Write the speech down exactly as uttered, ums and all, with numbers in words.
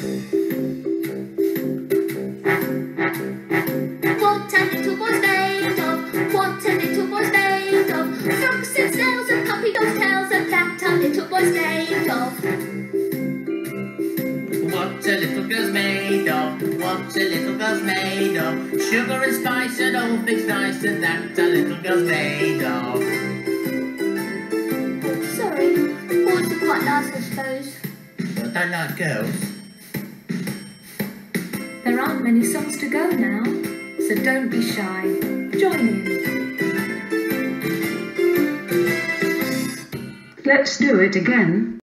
What a little boy's made of, what a little boy's made of. Frogs and snails and puppy dogs' tails, and that a little boy's made of. What a little girl's made of, what a little girl's made of. Sugar and spice and all things nice, and that a little girl's made of. Sorry, boys are quite nice, I suppose. But I like girls. There aren't many songs to go now, so don't be shy. Join in. Let's do it again.